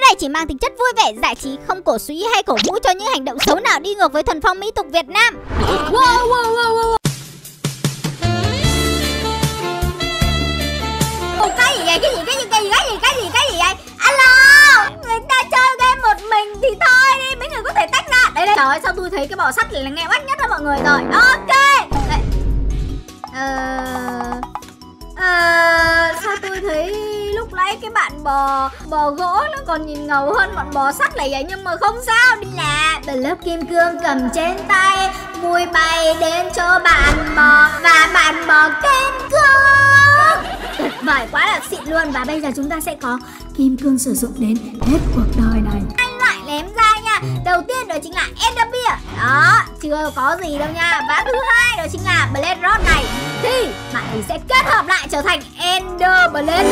này chỉ mang tính chất vui vẻ, giải trí, không cổ suý hay cổ vũ cho những hành động xấu nào đi ngược với thuần phong mỹ tục Việt Nam. Wow. Cái gì vậy? Cái gì vậy? Alo, người ta chơi game một mình thì thôi đi, mấy người có thể tách ra. Đây. Trời ơi, sao tôi thấy cái bò sắt này là nghe oách nhất đó mọi người rồi. Ok. Đây. Sao tôi thấy lúc nãy cái bạn bò gỗ nó còn nhìn ngầu hơn bọn bò sắt này vậy, nhưng mà không sao, đi là lớp kim cương cầm trên tay, mùi bay đến cho bạn bò và bạn bò kim cương. Tuyệt vời quá là xịn luôn. Và bây giờ chúng ta sẽ có kim cương sử dụng đến hết cuộc đời này. Hai loại ném ra nha. Đầu tiên đó chính là Ender Pearl. Đó, chưa có gì đâu nha. Và thứ hai đó chính là Blade Rod này, thì bạn ấy sẽ kết hợp lại trở thành Ender Blade.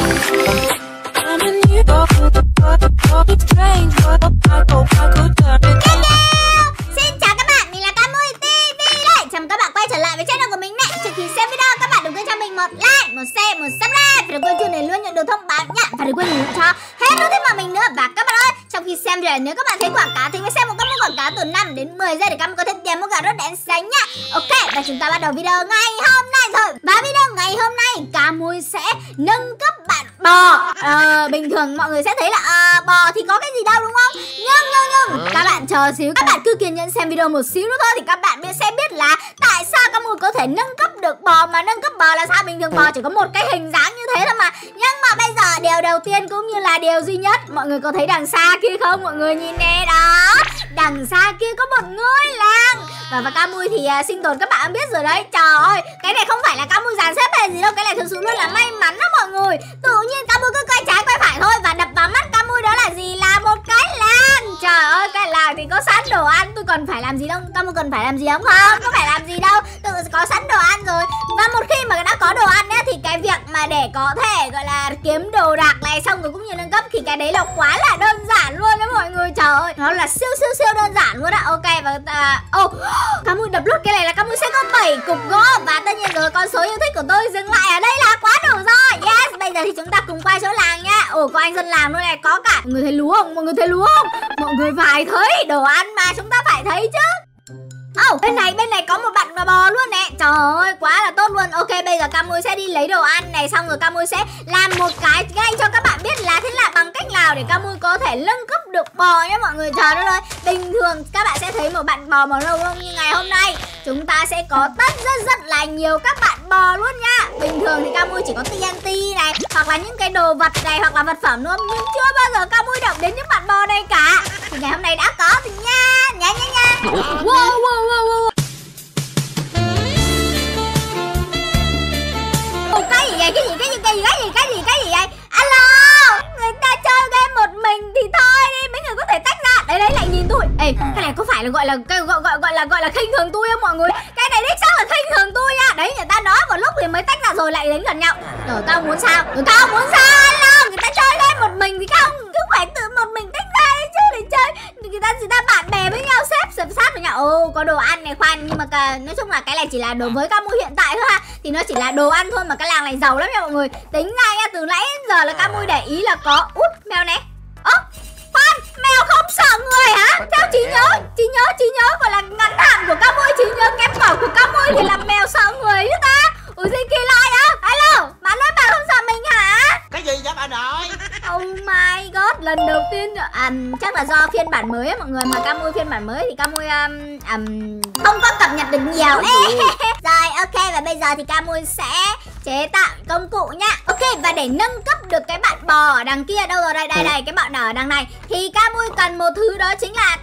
Xin chào các bạn, mình là Camui TV đây. Chào mừng các bạn quay trở lại với channel của mình này. Trước khi xem video, các bạn đừng quên cho mình một like, một share, một subscribe. Và đừng quên chuông để luôn nhận được thông báo nhé. Và đừng quên nhấn cho hết nút thích vào mình nữa. Và các bạn ơi, trong khi xem rồi, nếu các bạn thấy quảng cáo thì hãy xem một các quảng cáo từ 5 đến 10 giây để các bạn có thêm tiền một gà rất đáng sáng nhá. Ok, và chúng ta bắt đầu video ngày hôm nay rồi. Và video ngày hôm nay Camui sẽ nâng cấp bạn bò. Bình thường mọi người sẽ thấy là bò thì có cái gì đâu đúng không? Nhưng các bạn chờ xíu, các bạn cứ kiên nhẫn xem video một xíu nữa thôi thì các bạn sẽ biết là tại sao Camui có thể nâng cấp được bò. Mà nâng cấp bò là sao? Bình thường bò chỉ có một cái hình dáng như thế thôi mà. Nhưng mà bây giờ điều đầu tiên cũng như là điều duy nhất, mọi người có thấy đằng xa kia không? Mọi người nhìn nè, đó, đằng xa kia có một ngôi làng. Và Camui thì sinh tồn các bạn biết rồi đấy. Trời ơi, cái này không phải là Camui dàn xếp hay gì đâu, cái này thực sự luôn là may mắn đó mọi người. Tự nhiên Camui cứ quay trái quay phải thôi và đập vào mắt Camui đó là gì? Là một cái làng. Trời ơi, cái làng thì có sẵn đồ ăn, tôi còn phải làm gì đâu? Camui cần phải làm gì không? Không, có phải làm gì đâu, tự có sẵn đồ ăn rồi. Và một khi mà đã có đồ ăn ấy, thì cái việc mà để có thể gọi là kiếm đồ đạc này xong rồi cũng như nâng cấp thì cái đấy là quá là đơn giản luôn đó mọi người. Trời ơi, nó là siêu đơn giản luôn ạ. Ok, và Camui đập lốt cái này là Camui sẽ có 7 cục gỗ. Và tất nhiên rồi, con số yêu thích của tôi dừng lại ở đây là quá đủ rồi. Yes, bây giờ thì chúng ta cùng quay chỗ làng nha. Ồ, có anh dân làm luôn này, có cả. Mọi người thấy lúa không? Mọi người thấy lúa không? Mọi người phải thấy đồ ăn mà, chúng ta phải thấy chứ. Bên này có một bạn bò luôn nè. Trời ơi, quá là tốt luôn. Ok, bây giờ Camui sẽ đi lấy đồ ăn này, xong rồi Camui sẽ làm một cái ngay cho các bạn biết là thế là bằng cách nào để Camui có thể nâng cấp được bò nhé mọi người. Trời đất ơi, bình thường các bạn sẽ thấy một bạn bò màu nâu như ngày hôm nay chúng ta sẽ có rất là nhiều các bạn bò luôn nha. Bình thường thì Camui chỉ có TNT này, hoặc là những cái đồ vật này, hoặc là vật phẩm luôn, nhưng chưa bao giờ Camui động đến những bạn bò này cả. Thì ngày hôm nay đã có rồi nha. Wow. Cái gì vậy? Alo, người ta chơi game một mình thì thôi đi, mấy người có thể tách ra. Đây lại nhìn tôi. Ê, cái này có phải là gọi là khinh thường tôi không mọi người? Cái này đích xác là khinh thường tôi nha. Đấy, người ta nói một lúc thì mới tách ra rồi lại đến gần nhau. Rồi tao muốn sao? Alo, người ta chơi game một mình thì không cứ phải tự một mình tách ra đấy chứ, để chơi người ta bạn bè với nhau, xếp sát với nhau. Có đồ ăn này khoan, nhưng mà nói chung là cái này chỉ là đồ với Camui hiện tại thôi ha. Thì nó chỉ là đồ ăn thôi mà cái làng này giàu lắm nha mọi người. Tính ra nha, từ nãy đến giờ là Camui để ý là có mèo này. Khoan, mèo không sợ người hả? Theo trí nhớ gọi là ngắn hạn của Camui, trí nhớ kém cỏi của Camui thì là mèo sợ người chứ ta. Ủa gì kỳ lạ vậy? Alo, bạn nói bạn không sợ mình hả? Cái gì vậy bạn ơi? Oh my god, lần đầu tiên chắc là do phiên bản mới á mọi người, mà Camui phiên bản mới thì Camui không có cập nhật được nhiều. Rồi, ok, và bây giờ thì Camui sẽ chế tạo công cụ nhá. Ok, và để nâng cấp được cái bạn bò ở đằng kia, đâu rồi đây, cái bạn ở đằng này, thì Camui cần một thứ đó chính là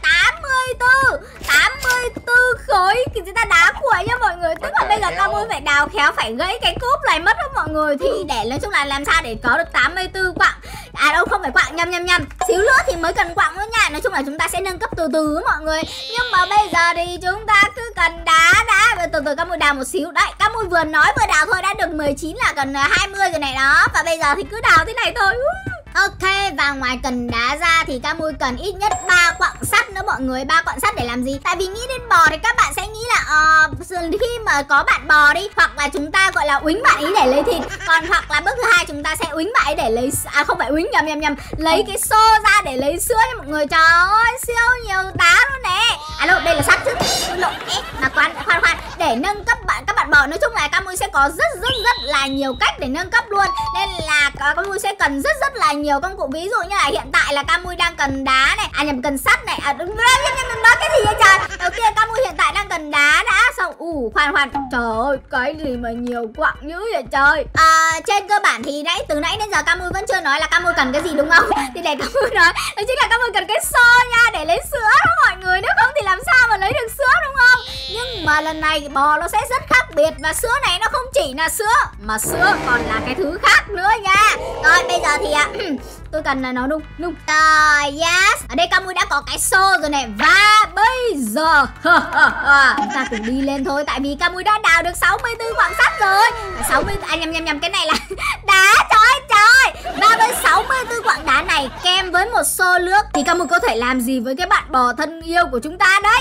84 khối thì người ta đá cuội nha mọi người. Tức là bây giờ Camui phải đào khéo, phải gãy cái cúp này mất đó mọi người. Thì để nói chung là làm sao để có được 84 quặng. À đâu, không phải quặng, nhầm. Xíu nữa thì mới cần quặng nữa nha. Nói chung là chúng ta sẽ nâng cấp từ từ mọi người. Nhưng mà bây giờ thì chúng ta cứ cần đá. Từ từ Camui đào một xíu. Đấy, Camui vừa nói vừa đào thôi đã được 19 là cần 20 rồi này đó. Và bây giờ thì cứ đào thế này thôi. Ok, và ngoài cần đá ra thì Camui cần ít nhất 3 quặng sắt nữa mọi người. 3 quặng sắt để làm gì? Tại vì nghĩ đến bò thì các bạn sẽ nghĩ là khi mà có bạn bò đi, hoặc là chúng ta gọi là uýnh bạn ý để lấy thịt. Còn hoặc là bước thứ hai chúng ta sẽ uýnh bạn ý để lấy không phải uýnh, nhầm, lấy cái xô ra để lấy sữa nha mọi người. Trời ơi, siêu nhiều đá luôn nè. Alo, đây là sắt chứ. Mà khoan, để nâng cấp các bạn bò, nói chung là Camui sẽ có rất là nhiều cách để nâng cấp luôn. Nên là Camui sẽ cần rất là nhiều công cụ. Ví dụ như là hiện tại là Camui đang cần đá này, cần sắt này. Đừng nói cái gì vậy trời. Đầu tiên Camui hiện tại đang cần đá đã. Xong khoan. Trời ơi, cái gì mà nhiều quặng dữ vậy trời. Trên cơ bản thì từ nãy đến giờ Camui vẫn chưa nói là Camui cần cái gì đúng không? Thì để Camui nói, đó chính là Camui cần cái xô nha, để lấy sữa đó mọi người. Nếu không thì làm sao mà lấy được sữa đúng không? Nhưng mà lần này bò nó sẽ rất khác biệt. Và sữa này nó không chỉ là sữa, mà sữa còn là cái thứ khác nữa nha. Rồi bây giờ thì tôi cần là nó nung. Yes. Ở đây Camui đã có cái xô rồi này. Và bây giờ chúng ta cùng đi lên thôi. Tại vì Camui đã đào được 64 quặng sắt rồi. 60 nhầm, cái này là đá. Trời. Và với 64 quặng đá này kèm với một xô nước thì Camui có thể làm gì với cái bạn bò thân yêu của chúng ta đây?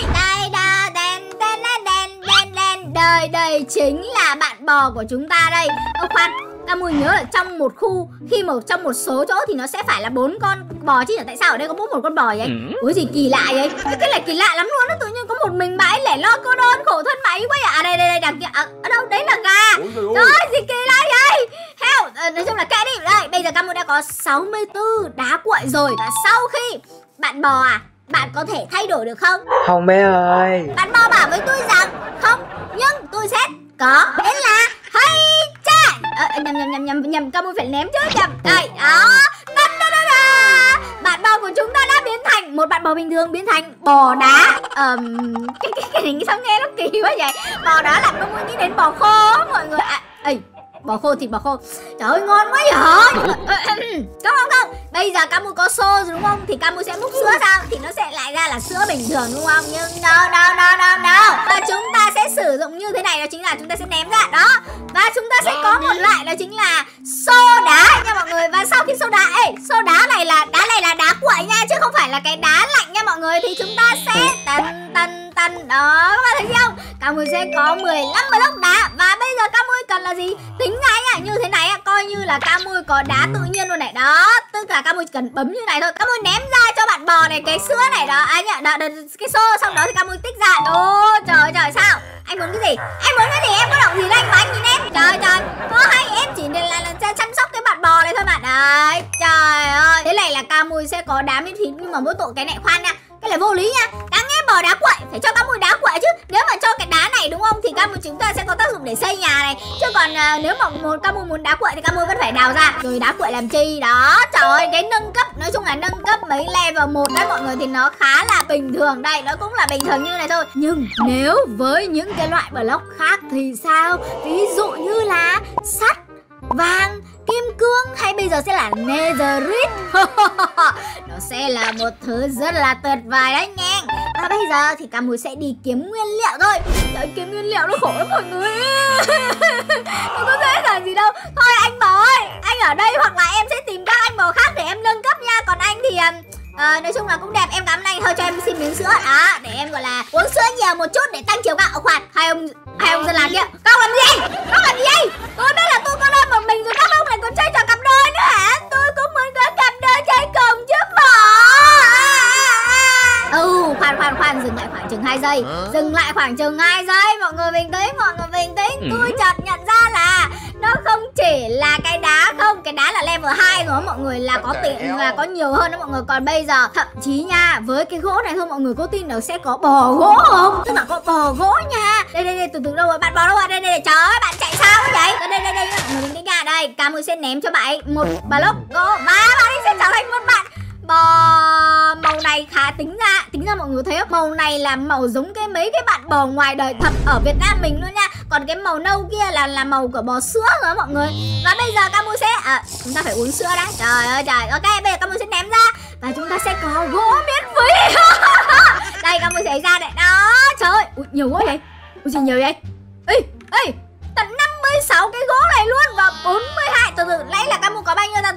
Đây chính là bạn bò của chúng ta đây. Khoan, Camui nhớ là trong một khu, trong một số chỗ thì nó sẽ phải là 4 con bò chứ. Tại sao ở đây có một con bò vậy? Ủa gì kỳ lạ vậy? Cái này kỳ lạ lắm luôn á. Tự nhiên có một mình bà ấy lẻ loi cô đơn khổ thân bà ấy quá à. Đây đằng kia. Ở đâu? Đấy là gà. Trời ơi, gì kỳ lạ vậy? Heo, nói chung là kệ đi. Đây, bây giờ Camui đã có 64 đá cuội rồi. Và sau khi bạn bò bạn có thể thay đổi được không? Không bé ơi. Bạn bò bảo với tôi rằng không, nhưng tôi sẽ có. Đấy là hay cha. Nhầm, Camui phải ném chứ. Đây, đó. Bạn bò của chúng ta đã biến thành một bạn bò bình thường, biến thành bò đá. Cái này sao nghe nó kỳ quá vậy? Bò đá làm Camui nghĩ đến bò khô mọi người. Bò khô, thịt bò khô. Trời ơi, ngon quá vậy. Không. Bây giờ Camui có xô rồi đúng không? Thì Camui sẽ múc sữa sao? Thì nó sẽ lại ra là sữa bình thường đúng không? Nhưng no. Và chúng ta sẽ sử dụng như thế này, đó chính là chúng ta sẽ ném ra đó. Và chúng ta sẽ có một loại đó chính là xô đá nha mọi người. Và sau khi xô đá này là đá cuội nha, chứ không phải là cái đá lạnh nha mọi người. Thì chúng ta sẽ tần đó, các bạn thấy không? Camui sẽ có 15 block đá. Và bây giờ Camui cần là gì? Tính ngay như thế này coi như là Camui có đá tự nhiên luôn này. Đó, tức là Camui cần bấm như này thôi. Camui ném ra cho bạn bò này cái sữa này đó. Cái xô, xong đó thì Camui tích ra. Trời sao? Anh muốn cái gì? Em có động gì đâu anh mà anh nhìn em. Trời. Có hay em chỉ là chăm sóc cái bạn bò này thôi mà. Đấy, trời ơi. Thế này là Camui sẽ có đá miễn phí. Nhưng mà mỗi tội cái này khoan nha, cái này vô lý nha. Đáng nghe bò đá quậy, phải cho Camui đá quậy chứ. Nếu mà cho cái đá này đúng không thì Camui chúng ta sẽ có tác dụng để xây nhà này. Chứ còn nếu mà Camui muốn đá quậy thì Camui vẫn phải đào ra. Rồi đá quậy làm chi? Đó, trời ơi, cái nâng cấp, nói chung là nâng cấp mấy level 1 đấy mọi người thì nó khá là bình thường. Đây, nó cũng là bình thường như này thôi. Nhưng nếu với những cái loại block khác thì sao? Ví dụ như là sắt, vàng, kim cương, hay bây giờ sẽ là netherite. Nó sẽ là một thứ rất là tuyệt vời đấy nha. Và bây giờ thì Camui sẽ đi kiếm nguyên liệu thôi. Trời, kiếm nguyên liệu nó khổ lắm mọi người. Không có dễ dàng gì đâu. Thôi anh bò ơi, anh ở đây hoặc là em sẽ tìm các anh bò khác để em nâng cấp nha. Còn anh thì nói chung là cũng đẹp, em cảm ơn anh. Thôi cho em xin miếng sữa đó, để em gọi là uống sữa nhiều một chút để tăng chiều cao. Khoan, hai ông dân làng kia, các ông làm gì? Tôi biết là tôi có đơn một mình rồi, các ông lại còn chơi trò cặp đôi nữa hả? Tôi cũng muốn có cặp đôi chơi cùng chứ mà. Khoan, dừng lại khoảng chừng 2 giây. Mọi người bình tĩnh. Tôi chợt nhận ra là nó không chỉ là cái đá không, cái đá là level 2 rồi mọi người, là có tiền là có nhiều hơn đó mọi người. Còn bây giờ thậm chí nha, với cái gỗ này thôi mọi người có tin là sẽ có bò gỗ không? Tức là có bò gỗ nha. Đây, từ từ đâu rồi? Bạn bò đâu rồi? Đây, trời ơi, bạn chạy sao vậy? Đây, mọi người bình tĩnh nha. Đây, Camui sẽ ném cho bạn một block gỗ và bạn ấy sẽ trở thành một bạn bò màu này khá tính ra mọi người thấy không? Màu này là màu giống mấy cái bạn bò ngoài đời thật ở Việt Nam mình luôn nha. Còn cái màu nâu kia là màu của bò sữa rồi mọi người. Và bây giờ Camui sẽ chúng ta phải uống sữa đã. Trời ơi trời. Ok, bây giờ Camui sẽ ném ra và chúng ta sẽ có gỗ miễn phí. Đây, Camui sẽ ra đây. Đó, trời ơi. Ui, nhiều gỗ vậy. Ui gì nhiều vậy? Ê, tận 56 cái gỗ này luôn. Và 42. Từ từ, nãy là Camui có bao nhiêu ta? Từ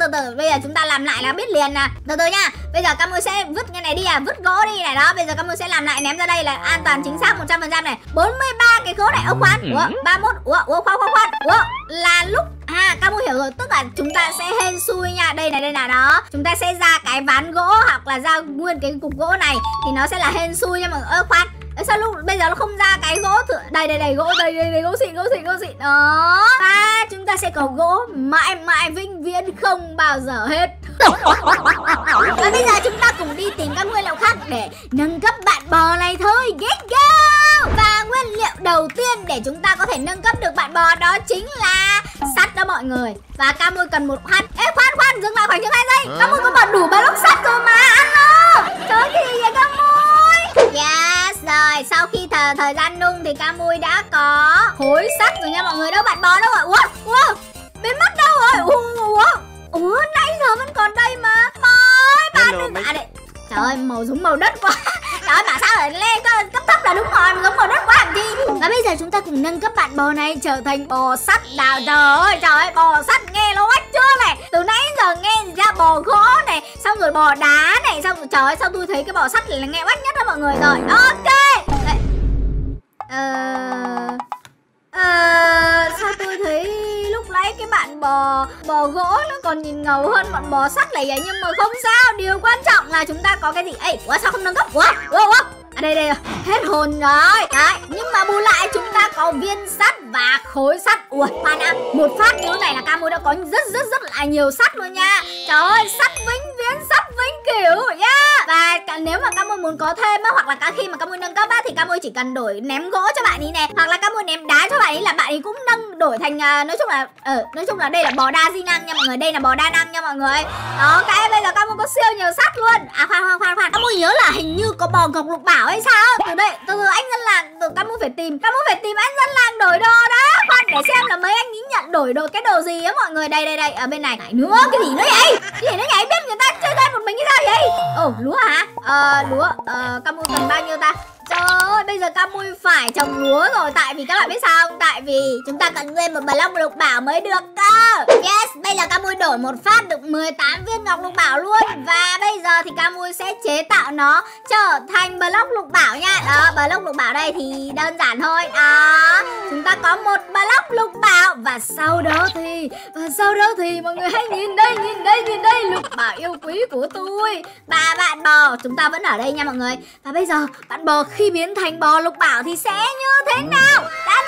từ bây giờ chúng ta làm lại là biết liền nè. Từ từ nha. Bây giờ Camu sẽ vứt cái này đi vứt gỗ đi này đó. Bây giờ Camu sẽ làm lại ném ra đây là an toàn chính xác 100% này. 43 cái gỗ này. Khoan. Ủa 31. Ủa khoan. Ủa là lúc Camu hiểu rồi, tức là chúng ta sẽ hên xui nha. Đây này đó. Chúng ta sẽ ra cái ván gỗ hoặc là ra nguyên cái cục gỗ này thì nó sẽ là hên xui nha mọi người. Khoan. Sao lúc bây giờ nó không ra cái gỗ thử. Đây gỗ đây gỗ xịn đó. Và chúng ta sẽ có gỗ mãi vĩnh viễn không bao giờ hết. Và bây giờ chúng ta cùng đi tìm các nguyên liệu khác để nâng cấp bạn bò này thôi. Get go. Và nguyên liệu đầu tiên để chúng ta có thể nâng cấp được bạn bò đó chính là sắt đó mọi người. Và Camu cần một khoan. Khoan dừng lại khoảng chừng 2 giây. Camu có bật đủ block sắt rồi mà. Ăn ơi. Trời ơi, cái gì vậy Camu? Yes, rồi sau khi thời gian nung thì Camui đã có khối sắt rồi nha mọi người. Đâu bạn bò đâu rồi? Ủa, biến mất đâu rồi? Ủa, nãy giờ vẫn còn đây mà. Bạn đừng đây. Trời ơi, màu giống màu đất quá. Trời ơi, bảo sao lại lên cấp thấp là đúng rồi, giống màu đất quá làm chi. Và bây giờ chúng ta cùng nâng cấp bạn bò này trở thành bò sắt đào. Trời ơi, bò sắt nghe nó oách chưa này. Từ nãy giờ nghe ra bò gỗ này, xong rồi bò đá này, xong rồi trời ơi, sao tôi thấy cái bò sắt là nghe oách nhất đó mọi người rồi. Ok. Sao tôi thấy lúc nãy cái bạn bò gỗ nó còn nhìn ngầu hơn bạn bò sắt này vậy, nhưng mà không sao. Điều quan trọng là chúng ta có cái gì? Sao không nâng cấp? Đây hết hồn rồi. Đấy, nhưng mà bù lại chúng ta có viên sắt và khối sắt. Khoan đã, một phát như thế này là Camu đã có rất là nhiều sắt luôn nha. Trời ơi, sắt vĩnh viễn, sắt vĩnh cửu nha. Và nếu mà Camu muốn có thêm á, hoặc là cả khi mà Camu nâng cấp á, thì Camu chỉ cần đổi ném gỗ cho bạn ấy nè, hoặc là Camu ném đá cho bạn ấy là bạn ấy cũng đổi thành nói chung là đây là bò đa di năng nha mọi người. Đây là bò đa năng nha mọi người. Đó, cái bây giờ Camu có siêu nhiều sắt luôn. Khoan. Camu nhớ là hình như có bò ngọc lục bảo hay sao? Từ anh dân làng, Camu phải tìm anh dân làng đổi đồ đó. Khoan để xem là mấy anh ấy nhận đổi đồ cái đồ gì á mọi người. Đây ở bên này. Nữa cái gì nữa vậy? Cái gì nữa nhảy, biết người ta chơi game một mình cái sao vậy? Lúa hả? Lúa Camu cần bao nhiêu ta? Trời ơi, bây giờ Camu phải trồng lúa rồi. Tại vì các bạn biết sao không? Tại vì chúng ta cần nguyên một block lục bảo mới được cơ. Yes, bây giờ Camu đổi một phát được 18 viên ngọc lục bảo luôn. Và bây giờ thì Camu sẽ chế tạo nó trở thành block lục bảo nha. Đó, block lục bảo đây thì đơn giản thôi. Đó, chúng ta có một block lục bảo. Và sau đó thì mọi người hãy nhìn đây lục bảo yêu quý của tôi. Ba bạn bò chúng ta vẫn ở đây nha mọi người. Và bây giờ bạn bò khi biến thành bò lục bảo thì sẽ như thế nào?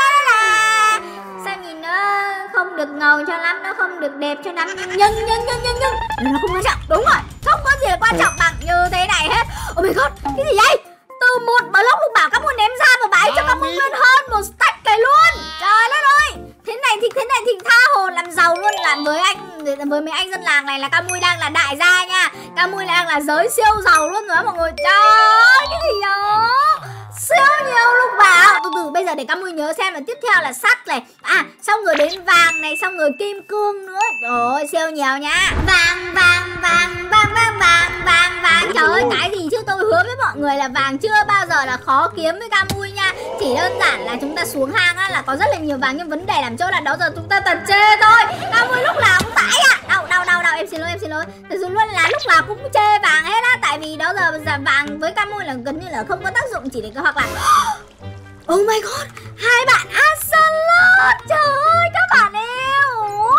Sao nhìn nó không được ngầu cho lắm, nó không được đẹp cho lắm, nhưng nó không quan trọng. Đúng rồi, không có gì là quan trọng bằng như thế này hết. Oh my god, cái gì vậy? Từ một block lục bảo Camu ném ra và bãi cho Camu nguyên hơn một stack cái luôn. Trời đất ơi, thế này thì tha hồ làm giàu luôn. Làm với mấy anh dân làng này là Camu đang là đại gia nha. Camu đang là giới siêu giàu luôn rồi đó mọi người. Trời ơi, cái gì đó siêu nhiều lục bảo. Từ bây giờ để Camu nhớ xem là tiếp theo là sắt này, xong rồi đến vàng này, xong rồi kim cương nữa. Trời ơi, siêu nhiều nha. Vàng. Trời ơi, cái gì chứ tôi hứa với mọi người là vàng chưa bao giờ là khó kiếm với Camu nha. Chỉ đơn giản là chúng ta xuống hang á là có rất là nhiều vàng, nhưng vấn đề làm chỗ là đó giờ chúng ta tần chê thôi. Camu lúc nào cũng tải đau, em xin lỗi. Thật sự luôn là lúc nào cũng chê vàng hết á. Tại vì đó giờ vàng với Camu là gần như là không có tác dụng, chỉ để hoặc là oh my god, hai bạn Axolot. Trời ơi các bạn yêu.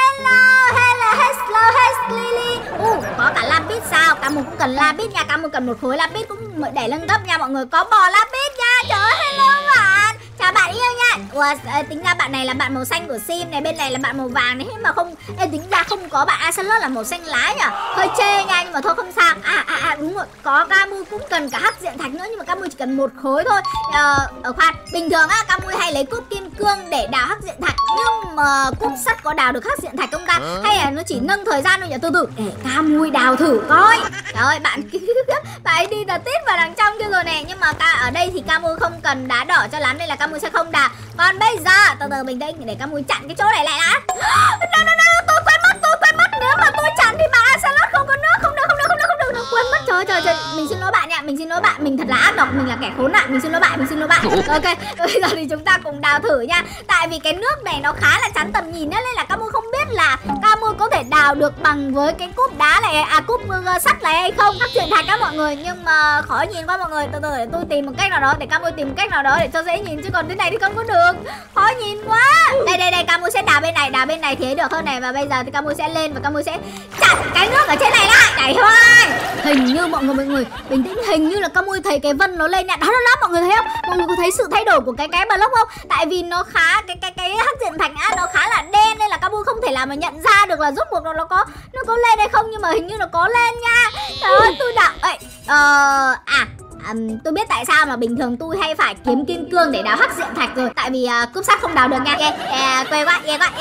Hello Lily. Có cả lapis sao? Camu cũng cần lapis nha. Camu cần một khối lapis cũng để nâng cấp nha mọi người. Có bò lapis nha. Trời ơi, hello bạn. Chào bạn yêu nha. Tính ra bạn này là bạn màu xanh của Sim này, bên này là bạn màu vàng này, mà không tính ra không có bạn Axolot là màu xanh lá nhỉ. Hơi chê nha, nhưng mà thôi không sao. Đúng rồi, có Camu cũng cần cả hắc diện thạch nữa, nhưng mà Camu chỉ cần một khối thôi. Khoan, bình thường á Camu hay lấy cúp kim cương để đào hắc diện thạch, nhưng mà cúp sắt có đào được hắc diện thạch không ta? Hay là nó chỉ nâng thời gian thôi nhỉ? Từ để Camu đào thử coi. Trời ơi, bạn ấy đi là tít vào đằng trong kia rồi nè. Nhưng mà ở đây thì Camu không cần đá đỏ cho lắm, nên là Camu sẽ không đào. Còn bây giờ từ bình tĩnh để Camu chặn cái chỗ này lại đã. Tôi quên mất. Nếu mà tôi chặn thì bạn Axolot không có nước. Không được. Quên mất. Trời, mình xin lỗi bạn nha. Mình thật là ác độc, mình là kẻ khốn nạn. Mình xin lỗi bạn. Ok, bây giờ thì chúng ta cùng đào thử nha. Tại vì cái nước này nó khá là chắn tầm nhìn nên là Camu không biết là Camu Camui có thể đào được bằng với cái cúp đá này, cúp sắt này hay không? Hắc diện thạch các mọi người, nhưng mà khó nhìn quá mọi người. Từ từ để tôi tìm một cách nào đó, để Camui tìm một cách nào đó để cho dễ nhìn, chứ còn thế này thì không có được, khó nhìn quá. Đây Camui sẽ đào bên này thì được hơn này. Và bây giờ thì Camui sẽ lên và Camui sẽ chặn cái nước ở trên này lại. Này thôi, hình như mọi người bình tĩnh, hình như là Camui thấy cái vân nó lên nha. Đó, mọi người thấy không? Mọi người có thấy sự thay đổi của cái block không? Tại vì nó khá cái hắc diện thạch nó khá là đen, nên là Camui không thể làm mà nhận ra được là rốt cuộc nó có lên hay không, nhưng mà hình như nó có lên nha. Đó, tôi đào tôi biết tại sao mà bình thường tôi hay phải kiếm kim cương để đào hắc diện thạch rồi. Tại vì cúp sắt không đào được nha. Quê quá.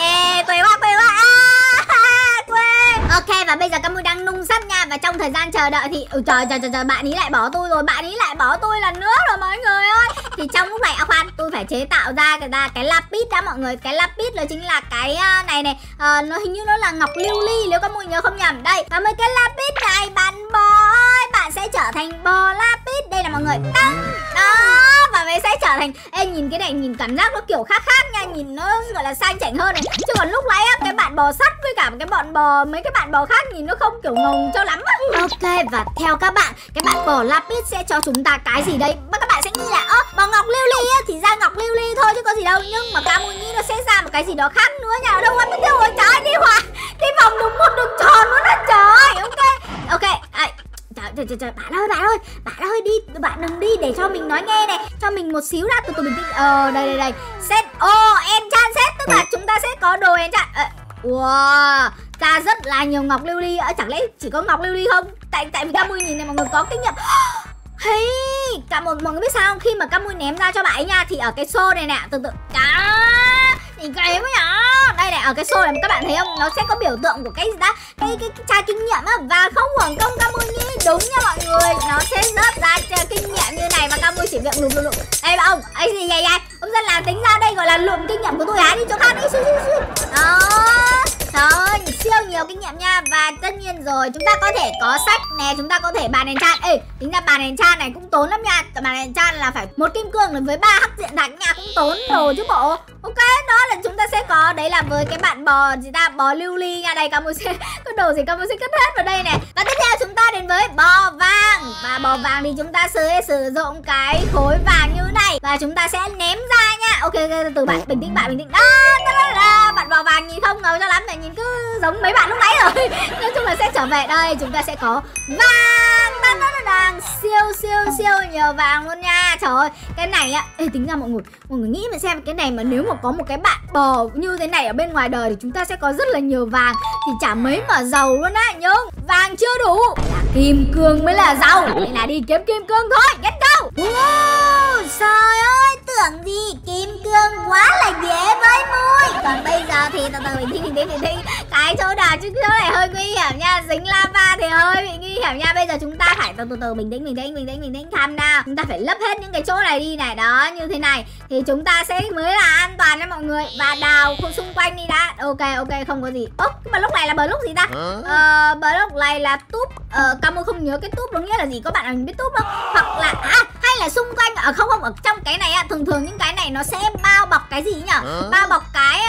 Ok, và bây giờ Camui đang nung sắt nha. Và trong thời gian chờ đợi thì trời, bạn ý lại bỏ tôi rồi. Bạn ý lại bỏ tôi lần nữa rồi mọi người ơi. Thì trong lúc này khoan, tôi phải chế tạo ra cái lapis đã mọi người. Cái lapis đó chính là cái này. Nó hình như nó là ngọc lưu ly nếu Camui nhớ không nhầm. Đây, và mấy cái lapis này bạn bò ơi, bạn sẽ trở thành bò lapis. Đây là mọi người. Đó, và mới sẽ trở thành. Ê, nhìn cái này, nhìn cảm giác nó kiểu khác nha. Nhìn nó gọi là sang chảnh hơn này. Chứ còn lúc nãy cái bạn bò sắt với cả mấy cái bạn bò khác nhìn nó không kiểu ngầu cho lắm á. Ok, và theo các bạn, cái bạn bò lapis sẽ cho chúng ta cái gì đây? Các bạn sẽ nghĩ là bò ngọc lưu ly á, thì ra ngọc lưu ly thôi chứ có gì đâu. Nhưng mà Camui nghĩ nó sẽ ra một cái gì đó khác nữa nha. Đâu ai biết đâu rồi, trời ơi, đi vòng đúng một đường tròn luôn á trời. Ok. Trời, bạn ơi đi, bạn đừng đi, để cho mình nói nghe này, cho mình một xíu đã, từ từ bình tĩnh. Đây set enchant set, tức là chúng ta sẽ có đồ enchant. Wow, ra rất là nhiều ngọc lưu ly. Chẳng lẽ chỉ có ngọc lưu ly không? Tại vì Camui nhìn này mọi người có kinh nghiệm. Hey, mọi người biết sao không? Khi mà Camui ném ra cho bạn ấy nha, thì ở cái xô này nè, từ từ nhìn cái quá nhở. Đây này, ở cái xô này các bạn thấy không? Nó sẽ có biểu tượng của cái gì đó, cái chai kinh nghiệm á. Và không hưởng công Camui nghĩ đúng nha mọi người, nó sẽ rớt ra kinh nghiệm như này. Và Camui chỉ việc lụm. Đây bà ông, ấy gì vậy? Ông dân làm tính ra đây gọi là lụm kinh nghiệm của tôi hả? Đi chỗ khác đi. Đó, trời, siêu nhiều kinh nghiệm nha. Và tất nhiên rồi, chúng ta có thể có sách nè, chúng ta có thể bàn enchant. Tính ra bàn enchant này cũng tốn lắm nha. Bàn enchant là phải 1 kim cương với 3 hắc diện thạch nha, cũng tốn đồ chứ bộ. Ok, đó là chúng ta sẽ có, đấy là với cái bạn bò lưu ly nha. Đây Camui sẽ có đồ gì Camui sẽ cất hết vào đây này. Và tiếp theo chúng ta đến với bò vàng. Và bò vàng thì chúng ta sẽ sử dụng cái khối vàng như này và chúng ta sẽ ném ra nha. Ok, từ bạn bình tĩnh. Đó, bạn bò vàng nhìn không ngầu cho lắm, để nhìn cứ giống mấy bạn lúc nãy rồi. Nói chung là sẽ trở về đây, chúng ta sẽ có vàng. Siêu nhiều vàng luôn nha. Trời ơi, cái này á, tính ra mọi người nghĩ mà xem, cái này mà nếu mà có một cái bạn bò như thế này ở bên ngoài đời thì chúng ta sẽ có rất là nhiều vàng, thì chả mấy mà giàu luôn á. Nhưng vàng chưa đủ, là kim cương mới là giàu, nên là đi kiếm kim cương thôi. Let's go. Trời ơi, tưởng gì kim cương quá là dễ với Mui. Còn bây giờ thì từ từ mình thi cái chỗ đào chứ chỗ này hơi nguy hiểm nha, dính lava thì hơi bị nguy hiểm nha. Bây giờ chúng ta phải từ từ bình tĩnh tham nào. Chúng ta phải lấp hết những cái chỗ này đi này, đó, như thế này thì chúng ta sẽ mới là an toàn đấy mọi người. Và đào khu xung quanh đi đã. Ok, không có gì. Cái block này là block gì ta? Block này là túp. Camui không nhớ cái túp nó nghĩa là gì, có bạn nào biết túp không? Hoặc là hay là xung quanh không, ở trong cái này thường những cái này nó sẽ bao bọc cái gì nhỉ? Bao bọc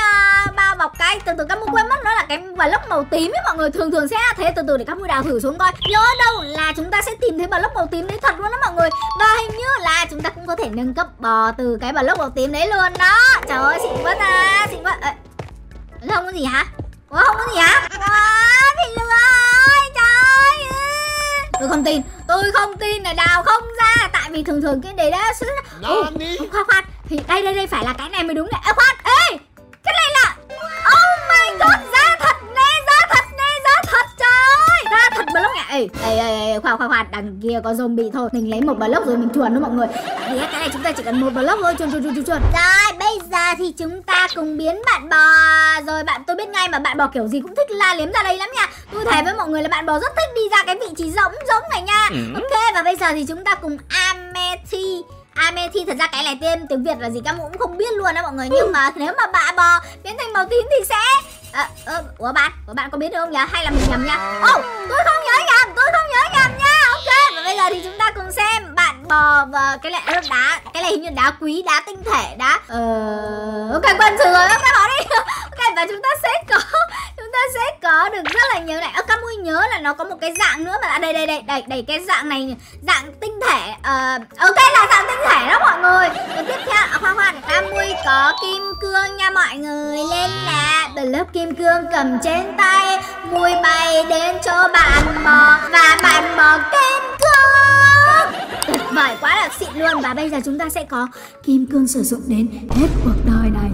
cái từ từ Camui quên mất, nó là cái block màu tím ấy mọi người, thường sẽ là thế. Từ từ để Camui đào thử xuống coi. Nhớ đâu là chúng ta sẽ tìm thấy block màu tím đấy thật luôn đó mọi người. Và hình như là chúng ta cũng có thể nâng cấp bò từ cái block màu tím đấy luôn đó. Trời ơi, xịn quá ta, xịn quá. Không có gì hả? Không có gì hả? Bị lừa ơi, trời ơi. Tôi không tin là đào không ra. Tại vì thường cái đấy đã khoan, thì đây phải là cái này mới đúng này. Khoan, cái này là oh my god, ra thật nè, trời ơi, ra thật block này. Khoan, đằng kia có zombie thôi, mình lấy một block rồi mình chuồn đó mọi người. Thì cái này chúng ta chỉ cần một block thôi, chuồn. Rồi, bây giờ thì chúng ta cùng biến bạn bò. Rồi tôi biết ngay mà bạn bò kiểu gì cũng thích la liếm ra đây lắm nha. Tôi thề với mọi người là bạn bò rất thích đi ra cái vị trí giống này nha. Ok, và bây giờ thì chúng ta cùng Amethyst, thật ra cái này tên tiếng Việt là gì Camui cũng không biết luôn đó mọi người. Nhưng mà nếu mà bạn bò biến thành màu tím thì sẽ của bạn có biết không nhỉ? Hay là mình nhầm nha? Tôi không nhớ nhầm nha. Ok, và bây giờ thì chúng ta cùng xem bạn bò và cái này đá, cái này hình như đá quý, đá tinh thể, đá ok, quên rồi, ok bỏ đi. Ok, và chúng ta ta sẽ có được rất là nhiều này. Camui nhớ là nó có một cái dạng nữa mà đây cái dạng này, dạng tinh thể. Ok là dạng tinh thể đó mọi người. Và tiếp theo khoan, Camui có kim cương nha mọi người, nên là lớp kim cương cầm trên tay, Mui bay đến chỗ bạn bò và bạn bò kim cương. Tuyệt vời quá là xịn luôn. Và bây giờ chúng ta sẽ có kim cương sử dụng đến hết cuộc đời này.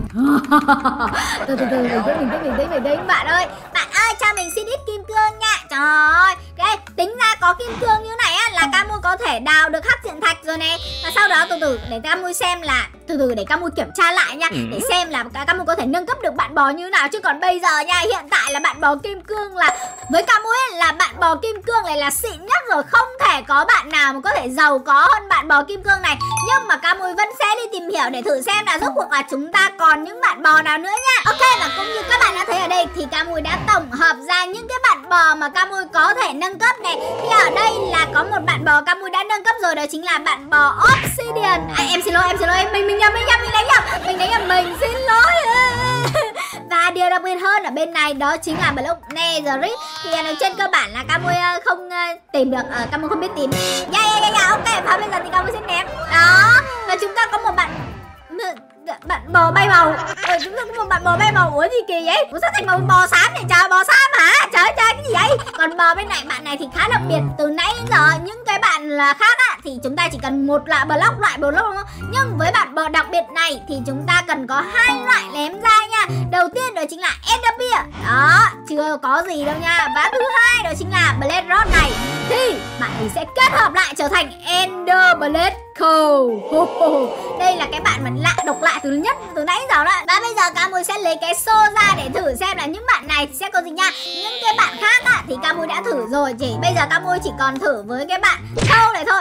Từ bình tĩnh bạn ơi. Bạn ơi cho mình xin ít kim cương nha. Trời ơi, đây tính ra có kim cương như này á là Camui có thể đào được hắc diện thạch rồi nè. Và sau đó từ để Camui xem là để Camui kiểm tra lại nha, để xem là Camui có thể nâng cấp được bạn bò như nào. Chứ còn bây giờ nha, hiện tại là bạn bò kim cương là với Camui là bạn bò kim cương này là xịn nhất rồi, không thể có bạn nào mà có thể giàu có hơn bạn bò kim cương này. Nhưng mà Camui vẫn sẽ đi tìm hiểu để thử xem là rốt cuộc là chúng ta còn những bạn bò nào nữa nha. Ok, và cũng như các bạn đã thấy ở đây thì Camui đã tổng hợp ra những cái bạn bò mà Camui có thể nâng cấp này. Thì ở đây là có một bạn bò Camui đã nâng cấp rồi, đó chính là bạn bò Obsidian. Em xin lỗi, mình xin lỗi. Và điều đặc biệt hơn ở bên này đó chính là block Netherite. Thì nói trên cơ bản là Camui không tìm được, Camui không biết tìm. Ok, và bây giờ thì Camui sẽ ném. Đó, và chúng ta có một bạn bò bay màu. Chúng ta có một bạn bò bay màu. Ủa gì kỳ vậy? Ủa sao thành màu bò xám này? Trời, bò xám hả? Trời cái gì vậy? Còn bò bên này, bạn này thì khá đặc biệt. Từ nãy đến giờ những cái bạn là khác á thì chúng ta chỉ cần một loại block đúng không? Nhưng với bạn bò đặc biệt này thì chúng ta cần có 2 loại ném ra nha. Đầu tiên đó chính là Ender Pearl. Đó, chưa có gì đâu nha. Và thứ hai đó chính là Blade Rod này. Thì bạn ấy sẽ kết hợp lại trở thành Ender Blade Cow. Đây là cái bạn mà độc lạ từ nãy giờ đó. Và bây giờ Camui sẽ lấy cái xô ra để thử xem là những bạn này thì sẽ có gì nha. Những cái bạn khác á thì Camui đã thử rồi, bây giờ Camui chỉ còn thử với cái bạn Cow này thôi.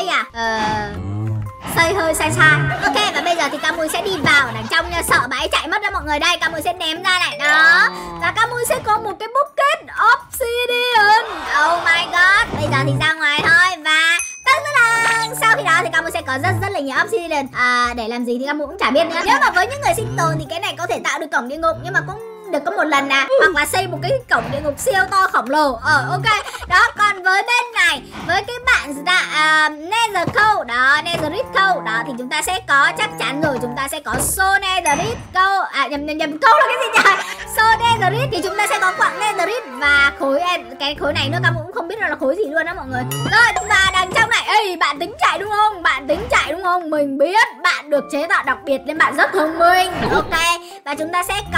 Xây hơi sai. Ok, và bây giờ thì Camui sẽ đi vào đằng trong nha, sợ bà ấy chạy mất đó mọi người. Đây, Camui sẽ ném ra này. Đó, và Camui sẽ có một cái bucket Obsidian. Oh my god. Bây giờ thì ra ngoài thôi. Và sau khi đó thì Camui sẽ có rất là nhiều Obsidian. Để làm gì thì Camui cũng chả biết nữa. Nếu mà với những người sinh tồn thì cái này có thể tạo được cổng địa ngục, nhưng mà cũng được có một lần hoặc là xây một cái cổng địa ngục siêu to khổng lồ. Ok. Đó, còn với bên này, với cái bạn Nether Cow đó, Netherite Cow đó thì chúng ta sẽ có, chắc chắn rồi, chúng ta sẽ có Soul Netherite Cow. Nhầm Cow là cái gì trời? Soul Netherite thì chúng ta sẽ có quặng Netherite và cái khối này nữa Camui cũng không biết là khối gì luôn đó mọi người. Rồi, và đằng trong này, bạn tính chạy đúng không? Mình biết bạn được chế tạo đặc biệt nên bạn rất thông minh. Ok, và chúng ta sẽ có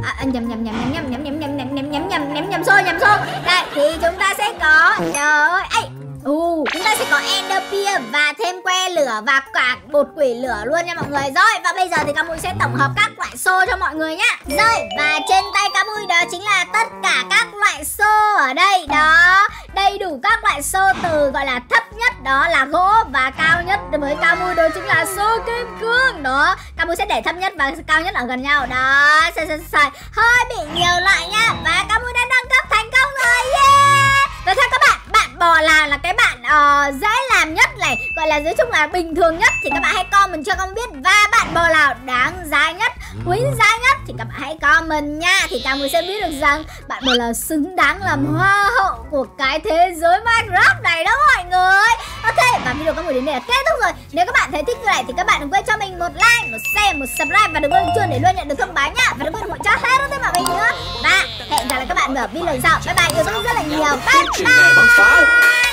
nhầm xô. Đây thì chúng ta sẽ có, trời ơi, chúng ta sẽ có Ender Pearl và thêm que lửa và cả bột quỷ lửa luôn nha mọi người. Rồi, và bây giờ thì Camui sẽ tổng hợp các loại xô cho mọi người nhá. Rồi, và trên tay Camui đó chính là tất cả các loại xô ở đây. Đó, đầy đủ các loại xô từ gọi là thấp nhất đó là gỗ và cao nhất với Camui đó chính là xô kim cương. Đó, Camui sẽ để thấp nhất và cao nhất ở gần nhau. Đó, hơi bị nhiều loại nha. Và Camui đã nâng cấp thành công rồi. Yeah. Rồi theo các bạn, bạn bò là cái bạn dễ làm nhất này, gọi là nói chung là bình thường nhất thì các bạn hãy comment cho Camui biết. Và bạn bò nào đáng giá nhất, quý giá nhất thì các bạn hãy comment nha. Thì Camui sẽ biết được rằng bạn bò nào xứng đáng làm hoa hậu của cái thế giới Minecraft này đó mọi người. Ok, và video Camui đến đây là kết thúc rồi. Nếu các bạn thấy thích video này thì các bạn đừng quên cho mình một like, một share, một subscribe và đừng quên chuông để luôn nhận được thông báo nhá. Và đừng quên ủng hộ cho hết đó mọi mình nữa. Và hẹn gặp lại các bạn ở video sau. Bye bye, yêu thương rất là nhiều. Bye bye.